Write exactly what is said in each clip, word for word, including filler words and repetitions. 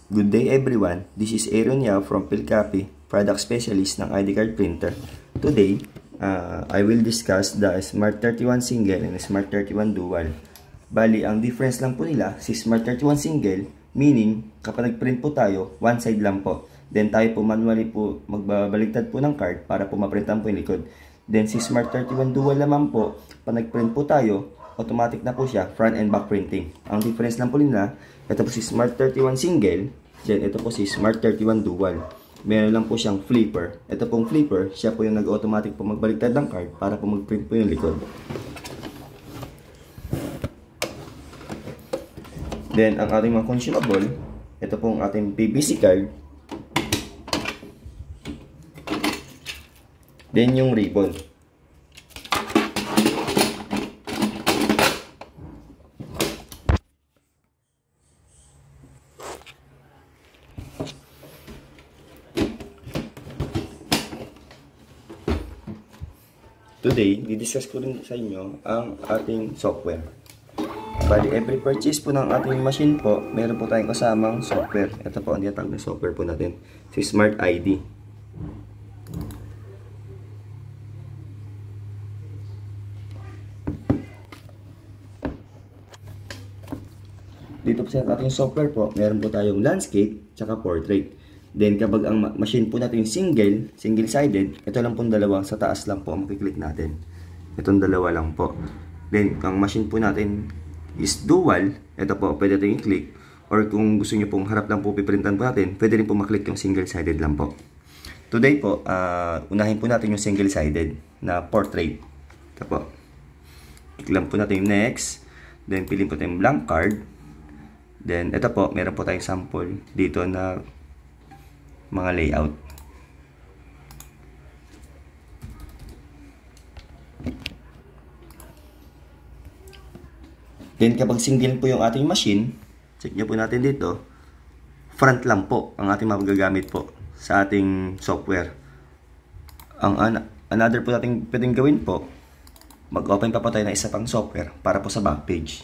Good day everyone, this is Aaron Yao from Philcopy, product specialist ng I D card printer. Today, uh, I will discuss the Smart thirty-one Single and Smart thirty-one Dual. Bali, ang difference lang po nila, si Smart thirty-one Single, meaning kapag nag-print po tayo, one side lang po. Then tayo po manually po magbabaligtad po ng card para po maprintan po yung likod. Then si Smart thirty-one Dual naman po, pag nag-print po tayo, automatic na po siya, front and back printing. Ang difference lang po nila, ito po si Smart thirty-one Single, then ito po si Smart thirty-one Dual. Meron lang po siyang flipper. Ito pong flipper, siya po yung nag-automatic po magbaliktad ng card para po mag-print po yung likod. Then, ang ating mga consumable, ito pong ating P V C card. Then, yung ribbon. Today, didiscuss ko rin sa inyo ang ating software. Bali, every purchase po ng ating machine po, meron po tayong kasamang software. Ito po ang tinatawag na software po natin, si Smart I D. Dito po sa ating software po, meron po tayong landscape, tsaka portrait. Then, kapag ang machine po natin yung single, single-sided, ito lang pong dalawa, sa taas lang po ang makiklik natin. Itong dalawa lang po. Then, ang machine po natin is dual, ito po, pwede natin i-click. Or kung gusto nyo pong harap lang po piprintan po natin, pwede rin po maklik yung single-sided lang po. Today po, uh, unahin po natin yung single-sided na portrait. Ito po. Click lang po natin yung next. Then, piliin po tayo yung blank card. Then, ito po, meron po tayong sample dito na mga layout. Then kapag single po yung ating machine, check nyo po natin dito, front lang po ang ating magagamit po sa ating software. Ang an another po natin pwedeng gawin po, mag-open pa po tayo ng isa pang software para po sa back page.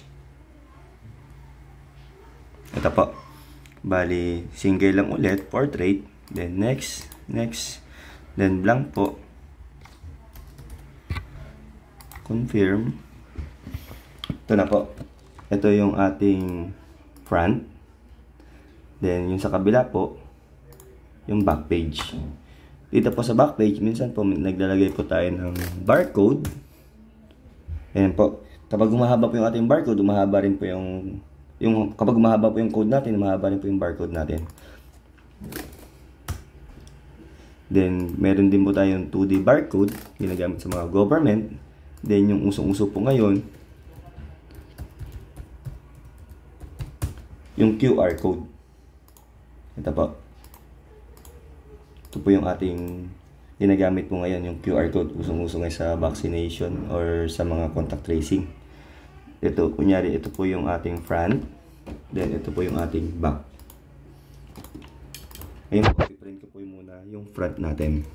Ito po. Bali, single lang ulit, portrait. Then next, next, then blank po. Confirm. Ito na po. Ito yung ating front. Then yung sa kabila po, yung back page. Dito po sa back page, minsan po naglalagay po tayo ng barcode. Ayan po. Kapag humahaba po yung ating barcode, humahaba rin po yung, yung kapag humahaba po yung code natin, humahaba rin po yung barcode natin. Then, meron din po tayong two D barcode, ginagamit sa mga government. Then, yung usong-uso po ngayon, yung Q R code. Ito po. Ito po yung ating ginagamit po ngayon, yung Q R code. Usong-uso ngayon sa vaccination or sa mga contact tracing. Ito, kunyari, ito po yung ating front. Then, ito po yung ating back. Ngayon po, i-print ko po muna yung front natin.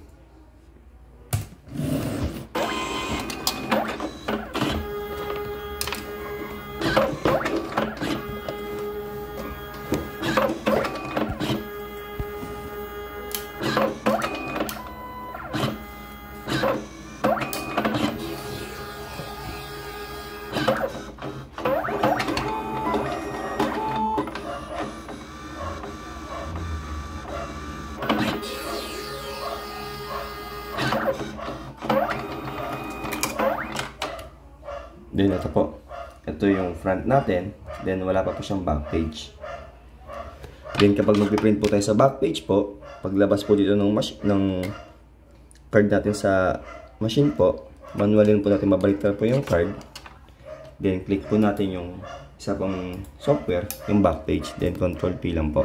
Then ito po, ito yung front natin, then wala pa po siyang back page. Then kapag magpiprint po tayo sa back page po, paglabas po dito ng, ng card natin sa machine po, manualin po natin mabaliktad po yung card. Then click po natin yung isa pang software, yung back page, then control P lang po.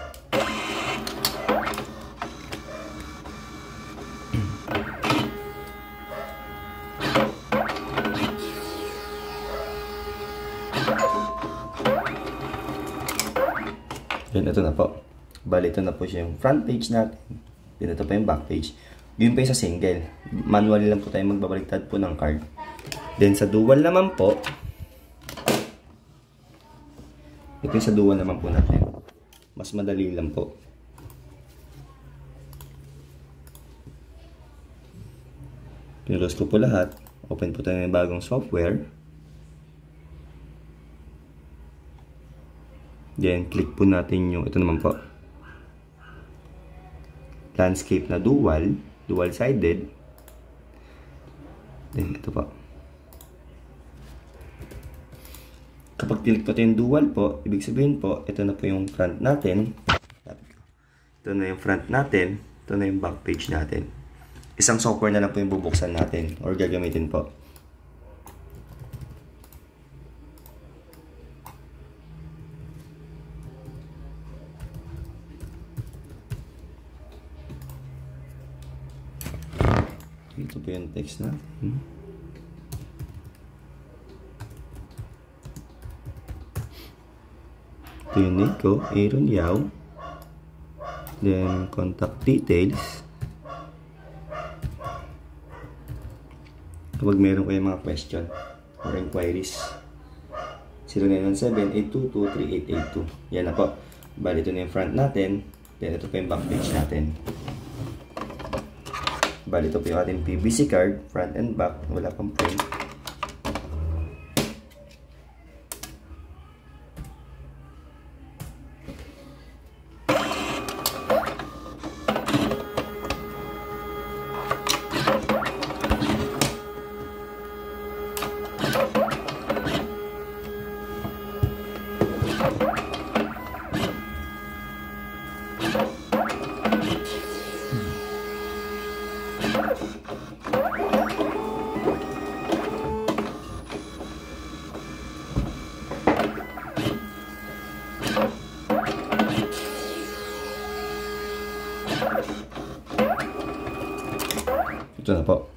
Then ito na po. Bali, ito na po siya yung front page natin. Then ito pa yung back page. Yun pa yung sa single. Manually lang po tayo magbabaliktad po ng card. Then sa dual naman po, ito yung sa dual naman po natin. mas madali lang po. Pinrose ko po lahat. Open po tayo ng bagong software. Then, click po natin yung, ito naman po, landscape na dual, dual-sided. Then, ito po. Kapag click po tayo yung dual po, ibig sabihin po, ito na po yung front natin. Ito na yung front natin. Ito na yung back page natin. Isang software na lang po yung bubuksan natin or gagamitin po. Ito po yung text na. Hmm. Ito yung name ko, Aaron Yao. Then, contact details. Kapag meron kayo mga question or inquiries, zero nine one seven, eight two two, three eight eight two. Yan na po. Bali, ito na yung front natin. Then, ito po yung back page natin. Bali, ito po yung ating P V C card, front and back, wala pang print. Ito na po.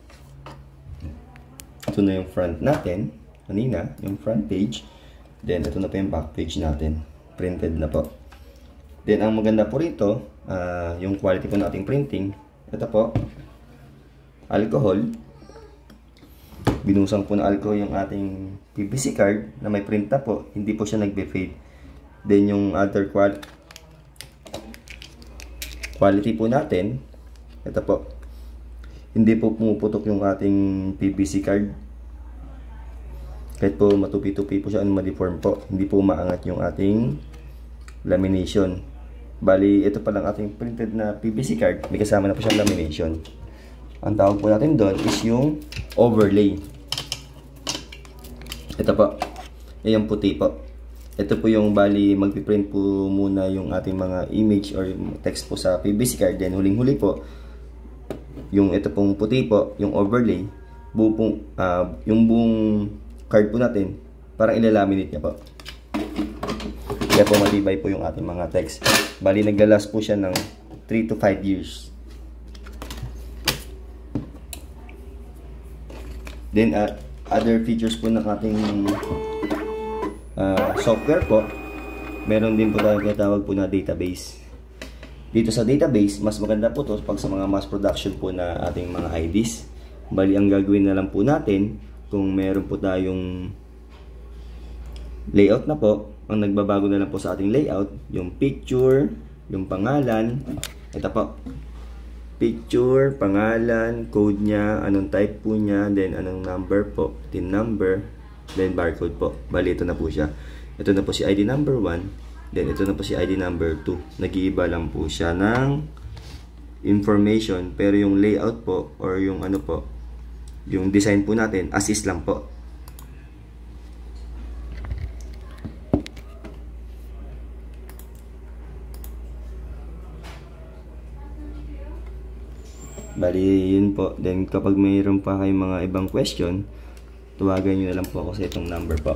Ito na yung front natin. Kanina, yung front page. Then, ito na po yung back page natin. Printed na po. Then, ang maganda po rito, uh, yung quality po nating printing. Ito po, alcohol. Binusang po na alcohol yung ating P V C card na may print na po. Hindi po siya nagbe-fade. Then, yung other qual quality po natin, ito po, hindi po pumuputok yung ating P V C card. Kahit po matupi-tupi po siya, ano, ma-deform po, hindi po maangat yung ating lamination. Bali, ito pa lang ating printed na P V C card, may kasama na po siyang lamination. Ang tawag po natin doon is yung overlay. Ito po, yung puti po. Ito po yung bali, magpiprint po muna yung ating mga image or text po sa P V C card. Then huling-huli po, yung ito pong puti po, yung overlay, buong pong, uh, yung buong card po natin, parang ilalaminate niya po. Kaya po matibay po yung ating mga text. Bali, naglalas po siya ng three to five years. Then, uh, other features po ng ating uh, software po, meron din po tayo tinatawag po na database. Dito sa database, mas maganda po to pag sa mga mass production po na ating mga I Ds. Bali, ang gagawin na lang po natin, kung meron po tayong layout na po, ang nagbabago na lang po sa ating layout, yung picture, yung pangalan, ito po, picture, pangalan, code niya, anong type po niya, then anong number po, tin number, then barcode po. Bali, ito na po siya. Ito na po si I D number one. Then, ito na po si I D number two. Nag-iiba lang po siya ng information. Pero yung layout po, or yung ano po, yung design po natin, as is lang po. Bali, yun po. Then, kapag mayroon pa kayong mga ibang question, tawagan nyo na lang po ako sa itong number po.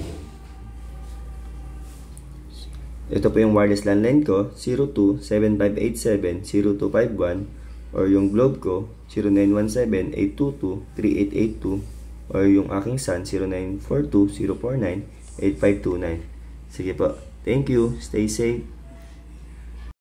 Ito po yung wireless landline ko, zero two seven five eight seven zero two five one, or yung globe ko, zero nine one seven eight two two three eight eight two, or yung aking son, zero nine four two zero four nine eight five two nine. Sige po. Thank you. Stay safe.